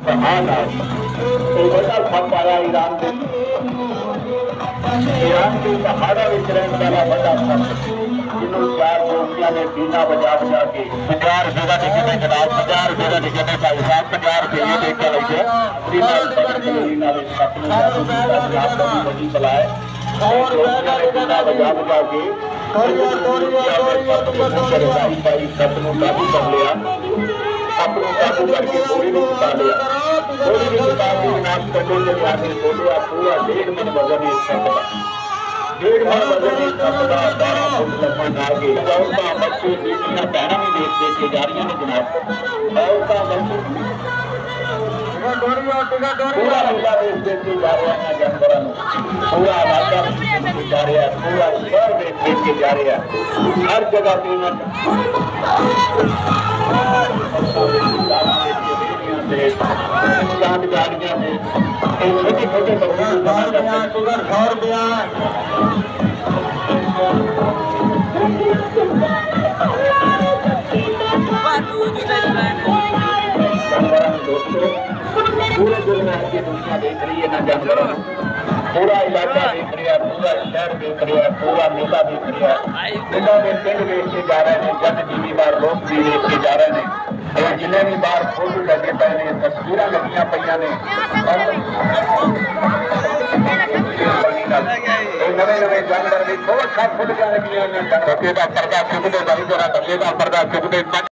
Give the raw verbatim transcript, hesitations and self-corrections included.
जहान है बड़ा खप आया ईरान के ईरान के पहाड़ा में रहने वाला बड़ा खप जिन्होंने चार दोस्तियों ने बीना बजा बजा के पंजाह रुपये का टिकट है जनाब, पंजाह रुपये का टिकट है भाई साहब, पंजाह रुपये ये देख के लगे चलाए बीना बजा बजा के काबू कर लिया, अपने काबू करके गोली भी उठा लिया, गोली भी उठा के जनाब कंडे के आगे बोलिया पूरा डेढ़ मन वजन एक सकता, डेढ़ मन वजन एक सकता बारह फुट लगभग आगे औरतां बच्चे बेटियां भैन भी देख देख के जा रही हैं जनाब, औरतां बच्चे पूरा मेला देख देख के जा रहे हैं जानवरों, पूरा इलाका जा रहा है, पूरा शहर देख देख के जा रहा है, हर जगह पेमेंट चांद गाड़ियां में छोटे छोटे बच्चे सौ रुपया पूरे दुनिया की दुनिया देख रही है ना जानवर, पूरा इलाका देख रहा है, पूरा शहर देख रहा है, पूरा मेला देख रहा है, जिन्हों में पिंड देख के जा रहे हैं, जन जीवी बार लोग भी देख के जा रहे हैं, और जिन्हें भी बार फोटो लगे पे ने तस्वीर लगिया पे ने नवे नवे जानवर भी बहुत खा फुट जा लगी, पर्दा चुकते बड़ी जरा दबे का पर्दा चुकते